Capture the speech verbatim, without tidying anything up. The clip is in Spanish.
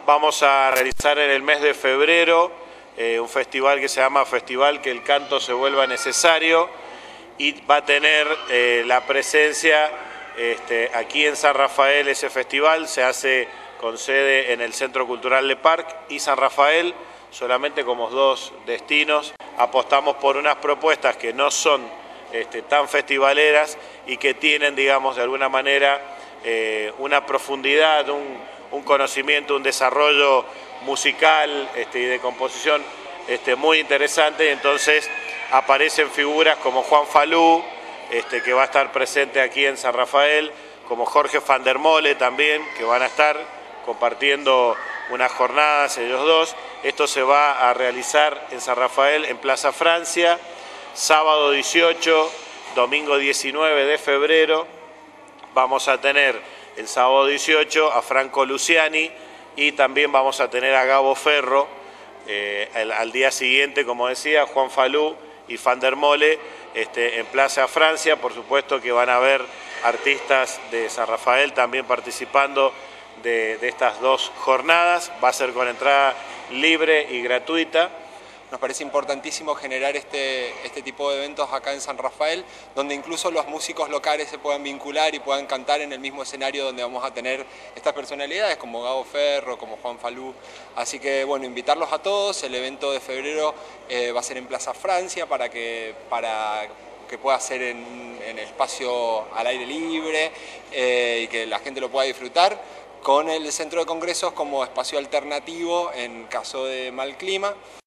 vamos a realizar en el mes de febrero eh, un festival que se llama Festival Que el Canto se Vuelva Necesario, y va a tener eh, la presencia este, aquí en San Rafael. Ese festival se hace con sede en el Centro Cultural Le Parc y San Rafael, solamente como dos destinos. Apostamos por unas propuestas que no son este, tan festivaleras y que tienen, digamos, de alguna manera eh, una profundidad, un, un conocimiento, un desarrollo musical este, y de composición este, muy interesante. Entonces aparecen figuras como Juan Falú, este, que va a estar presente aquí en San Rafael, como Jorge van der Mole también, que van a estar compartiendo unas jornadas ellos dos. Esto se va a realizar en San Rafael, en Plaza Francia, sábado dieciocho, domingo diecinueve de febrero. Vamos a tener el sábado dieciocho a Franco Luciani y también vamos a tener a Gabo Ferro. Eh, al, al día siguiente, como decía, Juan Falú y van der Mole este, en Plaza Francia. Por supuesto que van a haber artistas de San Rafael también participando de, de estas dos jornadas. Va a ser con entrada libre y gratuita. Nos parece importantísimo generar este, este tipo de eventos acá en San Rafael, donde incluso los músicos locales se puedan vincular y puedan cantar en el mismo escenario donde vamos a tener estas personalidades como Gabo Ferro, como Juan Falú. Así que bueno, invitarlos a todos. El evento de febrero eh, va a ser en Plaza Francia para que, para que pueda ser en, en espacio al aire libre eh, y que la gente lo pueda disfrutar, con el centro de congresos como espacio alternativo en caso de mal clima.